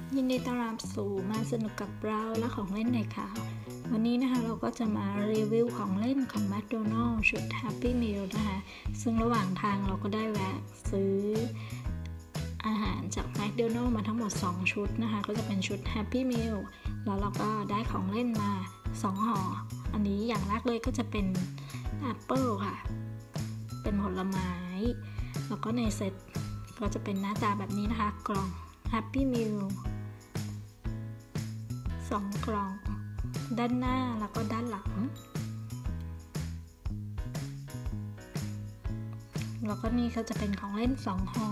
ยินดีต้อนรับสู่มาสนุกกับเราและของเล่นในข่าววันนี้นะคะเราก็จะมารีวิวของเล่นของ McDonald's ชุด Happy Meal นะคะซึ่งระหว่างทางเราก็ได้แวะซื้ออาหารจาก McDonald's มาทั้งหมด2ชุดนะคะก็จะเป็นชุด Happy Meal แล้วเราก็ได้ของเล่นมา2ห่ออันนี้อย่างแรกเลยก็จะเป็นแอปเปิลค่ะเป็นผลไม้แล้วก็ในเซตก็จะเป็นหน้าตาแบบนี้นะคะกล่อง Happy Meal 2 กล่องด้านหน้าแล้วก็ด้านหลังแล้วก็นี่ก็จะเป็นของเล่น2ห่อ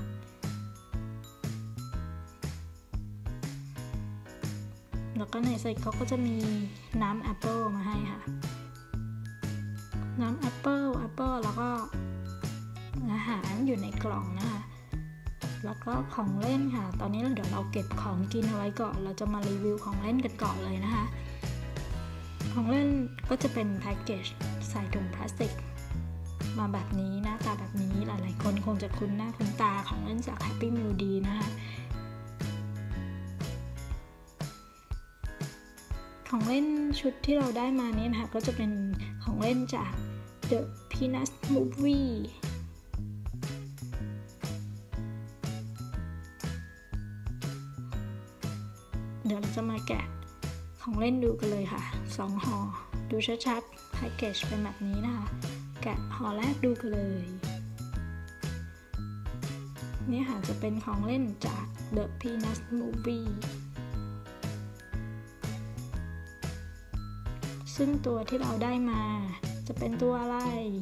แล้วก็ในเซตเขาก็จะมีน้ำแอปเปิลมาให้ค่ะน้ำแอปเปิลแล้วก็อาหารอยู่ในกล่องนะคะแล้วก็ของเล่นค่ะตอนนี้เดี๋ยวเราเก็บของกินเอาไว้ก่อนเราจะมารีวิวของเล่นกันก่อนเลยนะคะของเล่นก็จะเป็นแพ็กเกจใส่ถุงพลาสติกมาแบบนี้หน้าตาแบบนี้หลายๆคนคงจะคุ้นหน้าคุ้นตาของเล่นจาก Happy Meal ดีนะคะของเล่นชุดที่เราได้มานี้นะคะก็จะเป็นของเล่นจาก The Peanuts Movieเดี๋ยวเราจะมาแกะของเล่นดูกันเลยค่ะ2ห่อดูชัดๆแพ็กเกจเป็นแบบนี้นะคะแกะห่อแรกดูกันเลยนี่ค่ะจะเป็นของเล่นจาก The Peanuts Movie ซึ่งตัวที่เราได้มาจะเป็นตัวอะไร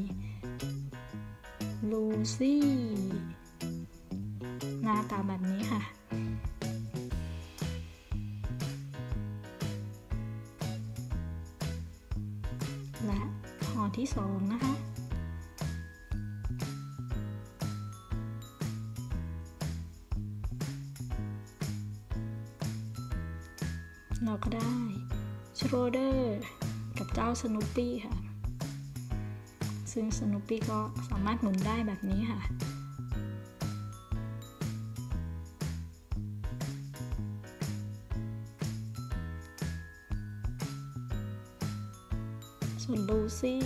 ลูซี่หน้าตาแบบนี้ค่ะและห่อที่2นะคะเราก็ได้ชโรเดอร์กับเจ้าสนูปปี้ค่ะซึ่งสนูปปี้ก็สามารถหมุนได้แบบนี้ค่ะส่วนลูซี่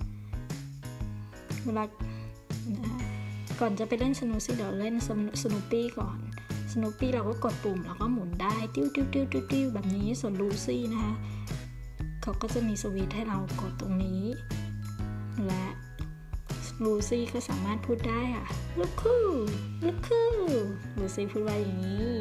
เวลาก่อนจะไปเล่นสนูซี่เดี๋ยวเล่นสนูปปี้ก่อนสนูปปี้เราก็กดปุ่มแล้วก็หมุนได้ติ้วแบบนี้ส่วนลูซี่นะคะเขาก็จะมีสวิตช์ให้เรากดตรงนี้และลูซี่ก็สามารถพูดได้ค่ะลูกคู่ลูซี่พูดว่าอย่างนี้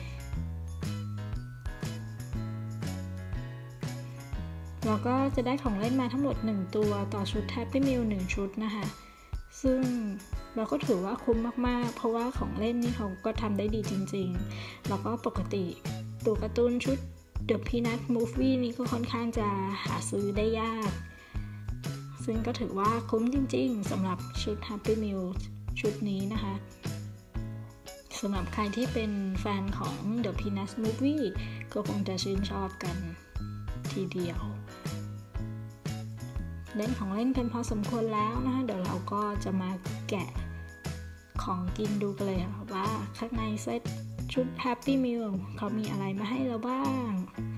เราก็จะได้ของเล่นมาทั้งหมด1ตัวต่อชุด Happy Meal 1ชุดนะคะซึ่งเราก็ถือว่าคุ้มมากๆเพราะว่าของเล่นนี่เขาก็ทำได้ดีจริงๆแล้วก็ปกติตัวการ์ตูนชุด The Peanuts Movie นี่ก็ค่อนข้างจะหาซื้อได้ยากซึ่งก็ถือว่าคุ้มจริงๆสำหรับชุด Happy Meal ชุดนี้นะคะสำหรับใครที่เป็นแฟนของ The Peanuts Movie ก็คงจะชื่นชอบกันทีเดียวเล่นของเล่นกันพอสมควรแล้วนะคะเดี๋ยวเราก็จะมาแกะของกินดูกันเลยค่ะว่าข้างในเซตชุด Happy Meal เขามีอะไรมาให้เราบ้าง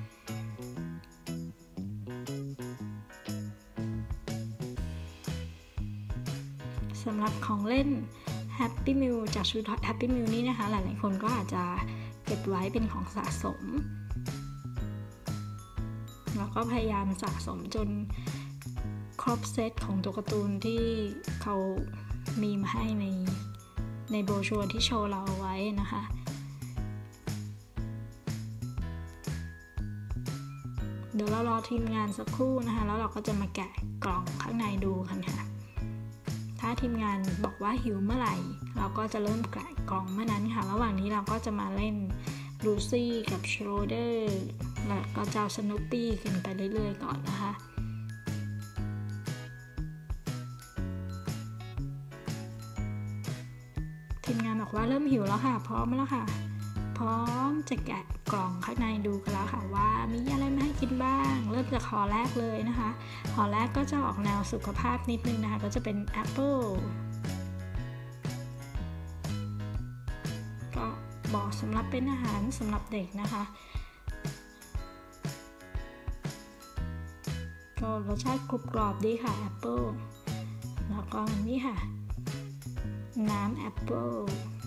สำหรับของเล่น Happy Meal จากชุด Happy Meal นี้นะคะหลายๆคนก็อาจจะเก็บไว้เป็นของสะสมแล้วก็พยายามสะสมจนครบเซตของตัวการ์ตูนที่เขามีมาให้ในโบรชัวร์ที่โชว์เราเอาไว้นะคะเดี๋ยวเรารอทีมงานสักครู่นะคะแล้วเราก็จะมาแกะกล่องข้างในดูกันค่ะถ้าทีมงานบอกว่าหิวเมื่อไหร่เราก็จะเริ่มแกะกล่องเมื่อนั้นค่ะระหว่างนี้เราก็จะมาเล่นลูซี่กับชโรเดอร์แล้วก็เจ้าสนูปปี้กันไปเรื่อยๆก่อนนะคะทีมงานบอกว่าเริ่มหิวแล้วค่ะพร้อมแล้วค่ะพร้อมจะแกะกล่องข้างในดูกันแล้วค่ะว่ามีอะไรมาให้กินบ้างเริ่มจากห่อแรกเลยนะคะห่อแรกก็จะออกแนวสุขภาพนิดนึงนะคะก็จะเป็นแอปเปิลก็ บอสสำหรับเป็นอาหารสำหรับเด็กนะคะก็รสชาติกรุบกรอบดีค่ะแอปเปิลแล้วก็นี่ค่ะน้ำแอปเปิล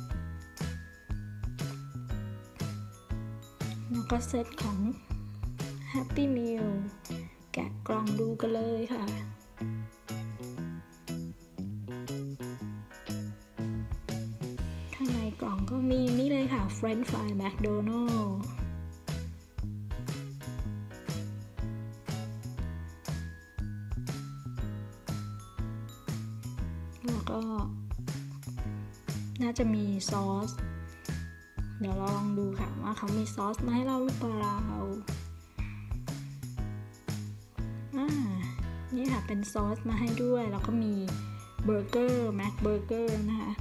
แล้วก็เซตของ Happy Meal แกะกล่องดูกันเลยค่ะข้างในกล่องก็มีนี่เลยค่ะ French Fry McDonald's แล้วก็น่าจะมีซอสเดี๋ยวลองดูค่ะว่าเขามีซอสมาให้เราหรือเปล่านี่ค่ะเป็นซอสมาให้ด้วยแล้วก็มีเบอร์เกอร์แม็กเบอร์เกอร์นะคะ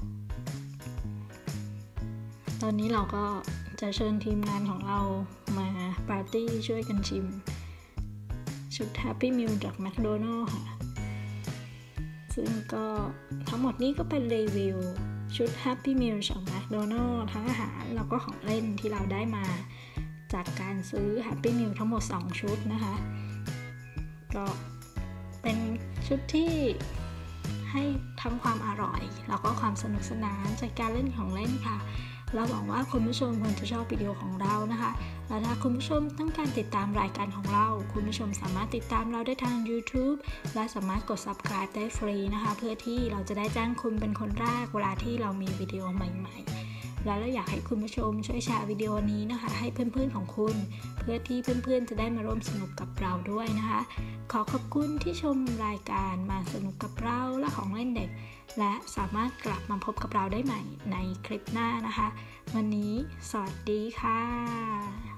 ตอนนี้เราก็จะเชิญทีมงานของเรามาปาร์ตี้ช่วยกันชิมชุด Happy Meal จาก McDonald's ค่ะซึ่งก็ทั้งหมดนี้ก็เป็นรีวิวชุด Happy Meal จาก McDonald's ทั้งอาหารแล้วก็ของเล่นที่เราได้มาจากการซื้อ Happy Meal ทั้งหมด2ชุดนะคะก็เป็นชุดที่ให้ทั้งความอร่อยแล้วก็ความสนุกสนานจากการเล่นของเล่นค่ะเราหวังว่าคุณผู้ชมคงจะชอบวิดีโอของเรานะคะและถ้าคุณผู้ชมต้องการติดตามรายการของเราคุณผู้ชมสามารถติดตามเราได้ทาง YouTube และสามารถกด Subscribe ได้ฟรีนะคะเพื่อที่เราจะได้แจ้งคุณเป็นคนแรกเวลาที่เรามีวิดีโอใหม่ๆและเราอยากให้คุณผู้ชมช่วยแชร์วิดีโอนี้นะคะให้เพื่อนๆของคุณเพื่อที่เพื่อนๆจะได้มาร่วมสนุกกับเราด้วยนะคะขอขอบคุณที่ชมรายการมาสนุกกับเราและของเล่นเด็กและสามารถกลับมาพบกับเราได้ใหม่ในคลิปหน้านะคะวันนี้สวัสดีค่ะ